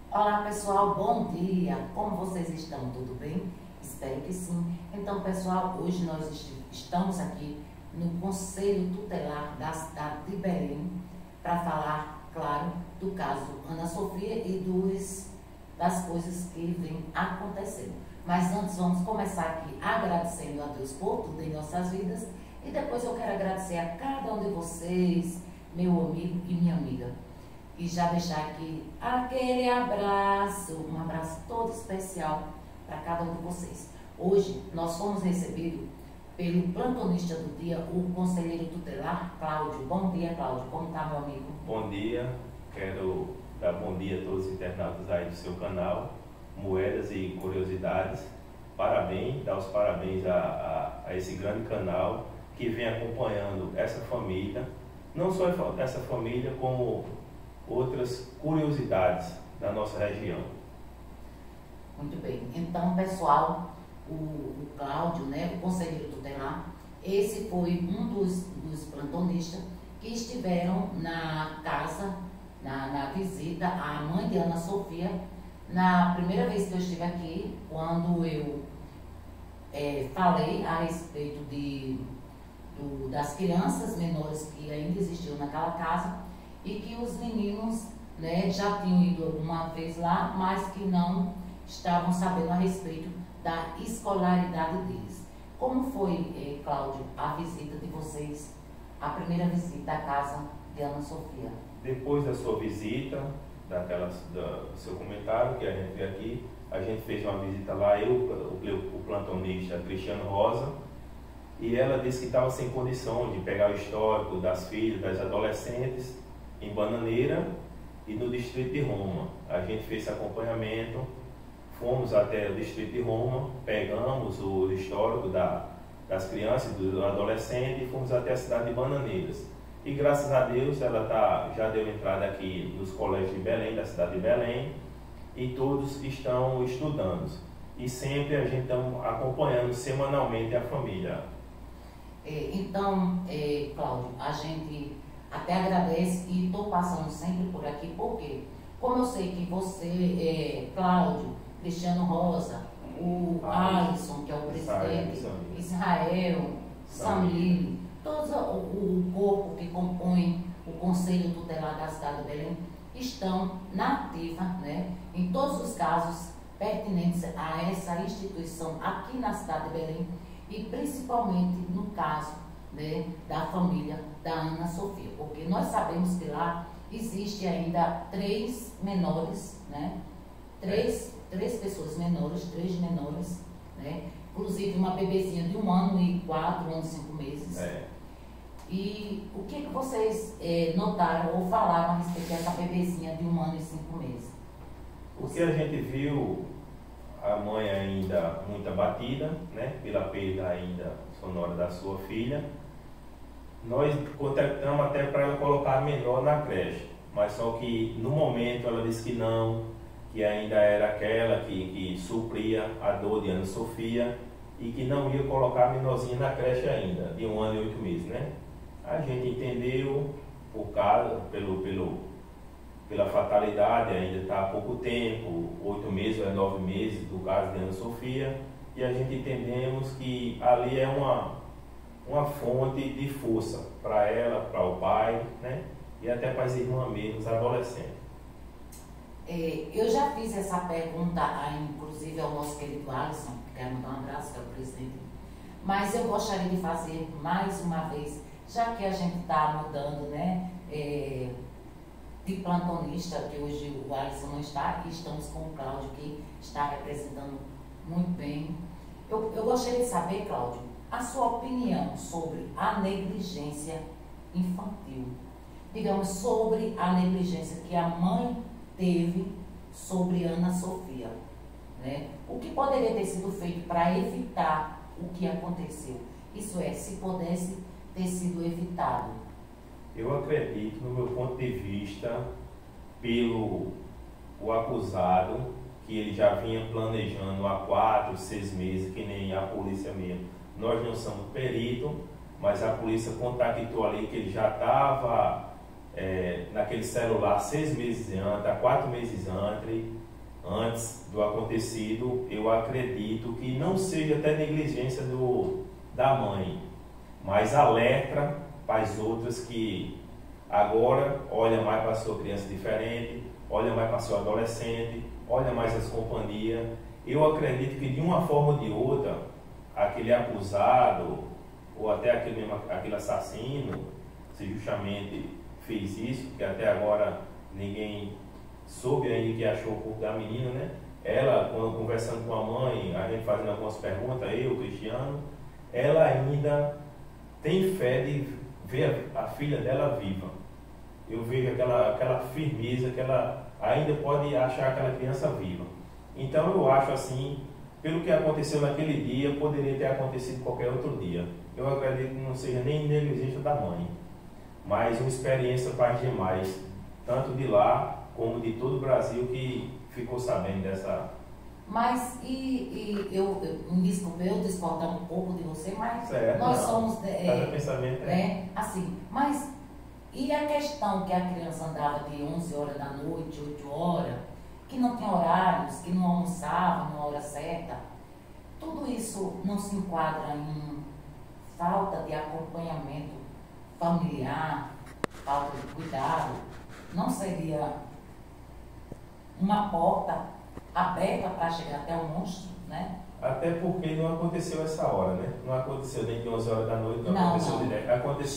Olá pessoal, bom dia! Como vocês estão? Tudo bem? Espero que sim. Então pessoal, hoje nós estamos aqui no Conselho Tutelar da cidade de Belém para falar, claro, do caso Ana Sofia e das coisas que vêm acontecendo. Mas antes vamos começar aqui agradecendo a Deus por tudo em nossas vidas e depois eu quero agradecer a cada um de vocês, meu amigo e minha amiga. E já deixar aqui aquele abraço, um abraço todo especial para cada um de vocês. Hoje nós fomos recebidos pelo plantonista do dia, o conselheiro tutelar Cláudio. Bom dia, Cláudio. Como está, meu amigo? Bom dia. Quero dar bom dia a todos os internautas aí do seu canal, Moedas e Curiosidades. Parabéns, dar os parabéns a esse grande canal que vem acompanhando essa família, não só essa família, como outras curiosidades da nossa região. Muito bem. Então, pessoal, o Cláudio, né, o conselheiro tutelar, esse foi um dos plantonistas que estiveram na casa, na visita à mãe de Ana Sofia, na primeira vez que eu estive aqui, quando eu falei a respeito das crianças menores que ainda existiam naquela casa, e que os meninos, né, já tinham ido alguma vez lá, mas que não estavam sabendo a respeito da escolaridade deles. Como foi, Cláudio, a visita de vocês, a primeira visita à casa de Ana Sofia? Depois da sua visita, do seu comentário que a gente veio aqui, a gente fez uma visita lá, o plantonista Cristiano Rosa, e ela disse que estava sem condição de pegar o histórico das filhas, das adolescentes, em Bananeira e no distrito de Roma. A gente fez esse acompanhamento, fomos até o distrito de Roma, pegamos o histórico das crianças e dos adolescentes e fomos até a cidade de Bananeiras. E graças a Deus ela já deu entrada aqui nos colégios de Belém, da cidade de Belém, e todos estão estudando. E sempre a gente está acompanhando semanalmente a família. Então, Cláudio, a gente até agradece e estou passando sempre por aqui, porque como eu sei que você, Cláudio, Cristiano Rosa, o Alisson, que é o presidente, Israel, Samir, todo o corpo que compõe o Conselho Tutelar da cidade de Belém estão na ativa, né, em todos os casos pertinentes a essa instituição aqui na cidade de Belém e principalmente no caso, né, da família da Ana Sofia, porque nós sabemos que lá existe ainda três menores, né, três pessoas menores, três menores, né, inclusive uma bebezinha de 1 ano e 4 anos e 5 meses. E o que vocês notaram ou falaram a respeito dessa bebezinha de 1 ano e 5 meses? O que a gente viu, a mãe ainda muito abatida, né, pela perda ainda sonora da sua filha. Nós contactamos até para ela colocar a menor na creche, mas só que no momento ela disse que não, que ainda era aquela que supria a dor de Ana Sofia e que não ia colocar a menorzinha na creche ainda, de 1 ano e 8 meses, né? A gente entendeu, pela fatalidade, ainda está há pouco tempo, 8 meses ou 9 meses do caso de Ana Sofia, e a gente entendemos que ali é uma fonte de força para ela, para o pai, né? E até para as irmãs mesmo, os adolescentes. Eu já fiz essa pergunta, inclusive ao nosso querido Alisson, quero mandar um abraço, que é o presidente, mas eu gostaria de fazer mais uma vez, já que a gente está mudando, né, de plantonista, que hoje o Alisson não está, e estamos com o Cláudio, que está representando muito bem. Eu gostaria de saber, Cláudio, a sua opinião sobre a negligência infantil. Digamos, sobre a negligência que a mãe teve sobre Ana Sofia, né? O que poderia ter sido feito para evitar o que aconteceu? Isso é, se pudesse ter sido evitado. Eu acredito, no meu ponto de vista, pelo o acusado, que ele já vinha planejando há 4, 6 meses, que nem a polícia mesmo. Nós não somos perito, mas a polícia contactou ali que ele já estava naquele celular 6 meses antes, há 4 meses antes do acontecido, eu acredito que não seja até negligência da mãe, mas alerta para as outras que agora olha mais para a sua criança diferente, olha mais para seu adolescente, olha mais as companhias. Eu acredito que de uma forma ou de outra, aquele acusado ou até aquele assassino, se justamente fez isso, que até agora ninguém soube ainda que achou o corpo da menina, né? Ela, quando conversando com a mãe, a gente fazendo algumas perguntas, eu, Cristiano, ela ainda tem fé de ver a filha dela viva. Eu vejo aquela firmeza que ela ainda pode achar aquela criança viva. Então eu acho assim, pelo que aconteceu naquele dia, poderia ter acontecido qualquer outro dia. Eu acredito que não seja nem negligência da mãe, mas uma experiência para as demais, tanto de lá como de todo o Brasil que ficou sabendo dessa... Mas, eu me desculpe, eu discordar um pouco de você, mas certo, nós não. somos... Cada pensamento assim, mas e a questão que a criança andava de 11 horas da noite, 8 horas, que não tinha horários, que não almoçava na hora certa, tudo isso não se enquadra em falta de acompanhamento familiar, falta de cuidado? Não seria uma porta aberta para chegar até o monstro, né? Até porque não aconteceu essa hora, né? Não aconteceu nem de 11 horas da noite, não aconteceu de 10.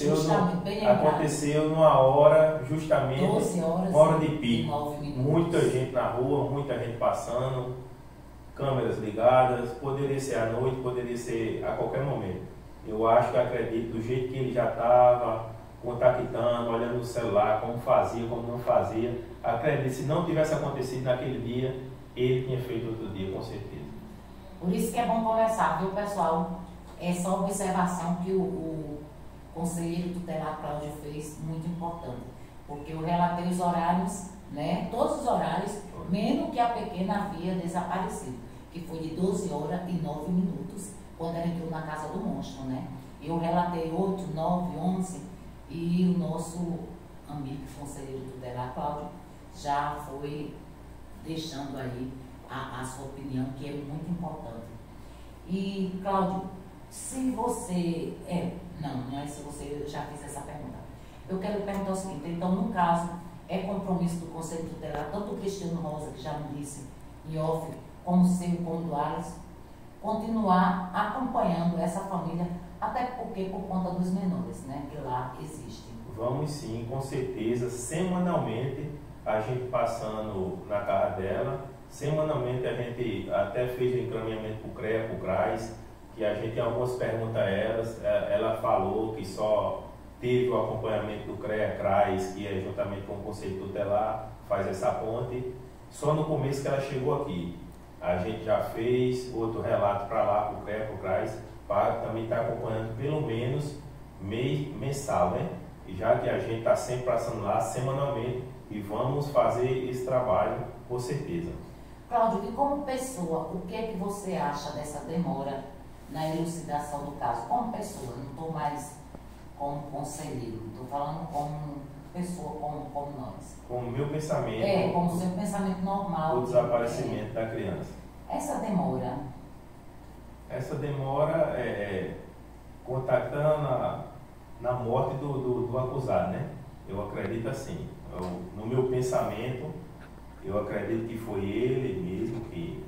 Aconteceu numa hora, justamente, 12 horas, uma hora de pico. 9 minutos. Muita gente na rua, muita gente passando, câmeras ligadas, poderia ser à noite, poderia ser a qualquer momento. Eu acho que acredito, do jeito que ele já estava contactando, olhando no celular, como fazia, como não fazia, acredito, se não tivesse acontecido naquele dia, ele tinha feito outro dia, com certeza. Por isso que é bom conversar, viu, pessoal? É só observação que o conselheiro tutelar Cláudio fez, muito importante. Porque eu relatei os horários, né? Todos os horários, menos que a pequena havia desaparecido, que foi de 12 horas e 9 minutos, quando ela entrou na casa do monstro, né? Eu relatei 8, 9, 11, e o nosso amigo conselheiro tutelar Cláudio já foi deixando aí a sua opinião, que é muito importante. E, Cláudio, se você... não é se você, eu já fiz essa pergunta. Eu quero perguntar o seguinte, então, no caso, é compromisso do Conselho Tutelar, tanto o Cristiano Rosa, que já me disse, em off, como seu, como do Alisson, continuar acompanhando essa família, até porque por conta dos menores, né, que lá existem. Vamos sim, com certeza, semanalmente, a gente passando na casa dela. Semanalmente a gente até fez o encaminhamento para o CREA, para o CRAS, que a gente tem algumas perguntas a elas. Ela falou que só teve o acompanhamento do CREA, CRAS, que é juntamente com o Conselho Tutelar, faz essa ponte, só no começo que ela chegou aqui. A gente já fez outro relato para lá, para o CREA, para o CRAS, para também estar acompanhando pelo menos mensal, né? E já que a gente está sempre passando lá semanalmente e vamos fazer esse trabalho, com certeza. Cláudio, e como pessoa, o que é que você acha dessa demora na elucidação do caso? Como pessoa, não estou mais como conselheiro, estou falando como pessoa, como nós. Como meu pensamento. Como seu pensamento normal. O desaparecimento da criança. Essa demora? Essa demora contactando na morte do acusado, né? Eu acredito assim. No meu pensamento, eu acredito que foi ele mesmo que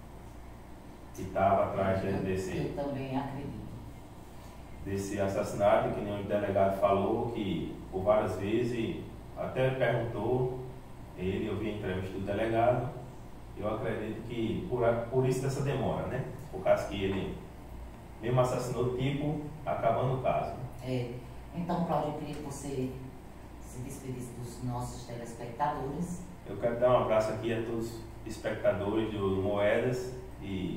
estava atrás Eu também acredito. Desse assassinato, que nem o delegado falou, que por várias vezes até perguntou, eu vi a entrevista do delegado, eu acredito que por isso dessa demora, né? Por causa que ele mesmo assassinou, tipo, acabando o caso. Então, Cláudio, eu queria que você se despedisse dos nossos telespectadores. Eu quero dar um abraço aqui a todos os espectadores do Moedas e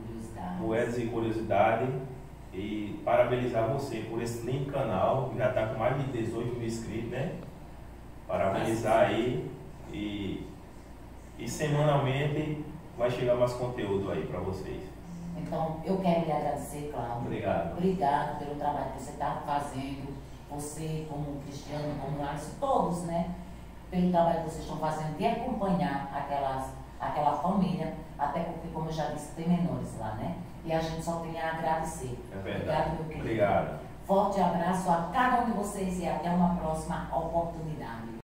Curiosidade e parabenizar você por esse lindo canal, que já está com mais de 18 mil inscritos, né? Parabenizar aí e semanalmente vai chegar mais conteúdo aí para vocês. Então, eu quero lhe agradecer, Cláudio. Obrigado. Obrigado pelo trabalho que você está fazendo. você, como Cristiano, como Alisson, todos, né? Pelo trabalho que vocês estão fazendo de acompanhar aquela família, até porque, como eu já disse, tem menores lá, né? E a gente só tem a agradecer. É verdade. Obrigado, meu querido. Obrigado. Forte abraço a cada um de vocês e até uma próxima oportunidade.